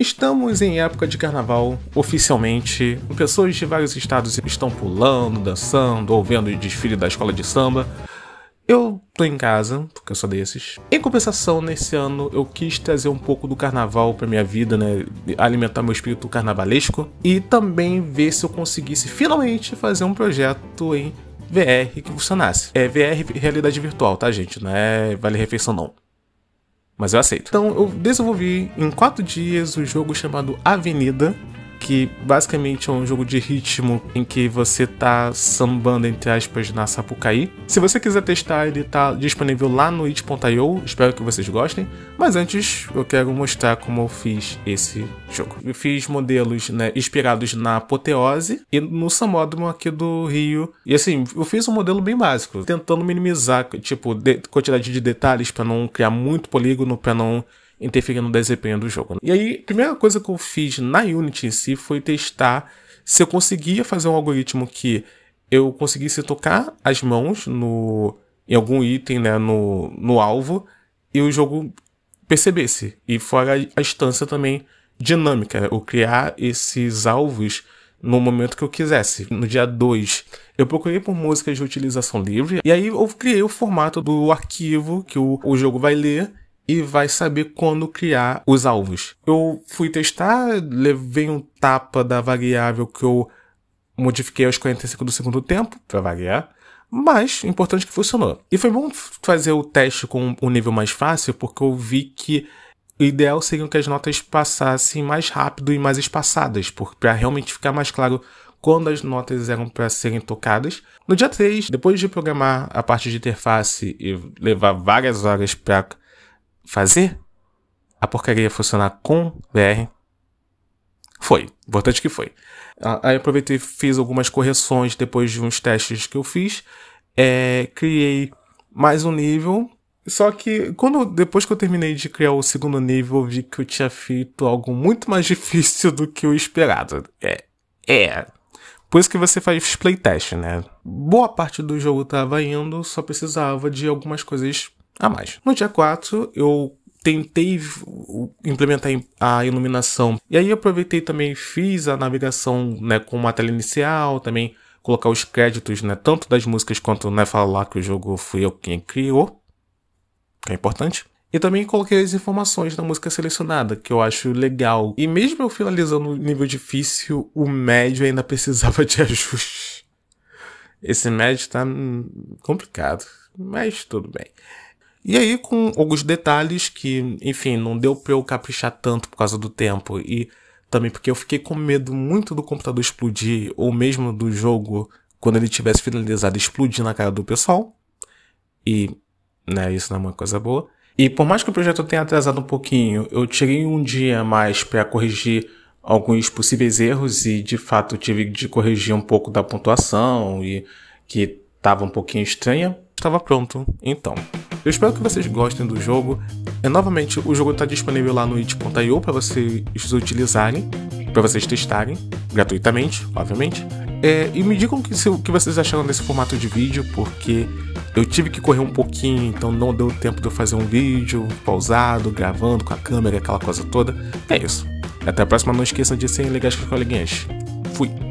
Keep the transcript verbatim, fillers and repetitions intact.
Estamos em época de carnaval, oficialmente. Pessoas de vários estados estão pulando, dançando ou vendo o desfile da escola de samba. Eu tô em casa, porque eu sou desses. Em compensação, nesse ano eu quis trazer um pouco do carnaval pra minha vida, né? Alimentar meu espírito carnavalesco. E também ver se eu conseguisse finalmente fazer um projeto em V R que funcionasse. É V R realidade virtual, tá, gente? Não é vale refeição, não. Mas eu aceito. Então eu desenvolvi em quatro dias o jogo chamado Avenida, que basicamente é um jogo de ritmo em que você tá sambando, entre aspas, na Sapucaí. Se você quiser testar, ele tá disponível lá no it ponto i o, espero que vocês gostem. Mas antes, eu quero mostrar como eu fiz esse jogo. Eu fiz modelos, né, inspirados na Apoteose e no Sambódromo aqui do Rio. E assim, eu fiz um modelo bem básico, tentando minimizar, tipo, de, quantidade de detalhes para não criar muito polígono, para não interferir no desempenho do jogo. E aí, a primeira coisa que eu fiz na Unity em si foi testar se eu conseguia fazer um algoritmo que eu conseguisse tocar as mãos no, em algum item, né, no, no alvo, e o jogo percebesse. E fora a instância também dinâmica, eu criar esses alvos no momento que eu quisesse. No dia dois, eu procurei por músicas de utilização livre, e aí eu criei o formato do arquivo que o, o jogo vai ler e vai saber quando criar os alvos. Eu fui testar, levei um tapa da variável que eu modifiquei aos quarenta e cinco do segundo tempo, para variar, mas importante que funcionou. E foi bom fazer o teste com um nível mais fácil, porque eu vi que o ideal seria que as notas passassem mais rápido e mais espaçadas, para realmente ficar mais claro quando as notas eram para serem tocadas. No dia três, depois de programar a parte de interface e levar várias horas para fazer a porcaria funcionar com V R, foi. Importante que foi. Aí aproveitei e fiz algumas correções depois de uns testes que eu fiz. É, criei mais um nível. Só que quando, depois que eu terminei de criar o segundo nível, eu vi que eu tinha feito algo muito mais difícil do que o esperado. É. É. Por isso que você faz playtest, né? Boa parte do jogo estava indo, só precisava de algumas coisas a mais. No dia quatro, eu tentei implementar a iluminação. E aí aproveitei também, fiz a navegação, né, com uma tela inicial, também colocar os créditos, né, tanto das músicas quanto, né, falar que o jogo fui eu quem criou, que é importante. E também coloquei as informações da música selecionada, que eu acho legal. E mesmo eu finalizando o nível difícil, o médio ainda precisava de ajuste. Esse médio tá complicado, mas tudo bem. E aí, com alguns detalhes que, enfim, não deu pra eu caprichar tanto por causa do tempo, e também porque eu fiquei com medo muito do computador explodir, ou mesmo do jogo, quando ele tivesse finalizado, explodir na cara do pessoal. E, né, isso não é uma coisa boa. E por mais que o projeto tenha atrasado um pouquinho, eu tirei um dia a mais para corrigir alguns possíveis erros, e de fato eu tive de corrigir um pouco da pontuação, e que estava um pouquinho estranha. Estava pronto, então. Eu espero que vocês gostem do jogo. É, novamente, o jogo está disponível lá no it ponto i o para vocês utilizarem, para vocês testarem, gratuitamente, obviamente. É, e me digam que, se, o que vocês acharam desse formato de vídeo, porque eu tive que correr um pouquinho, então não deu tempo de eu fazer um vídeo pausado, gravando com a câmera, aquela coisa toda. É isso. Até a próxima, não esqueçam de serem legais com os coleguinhas. Fui!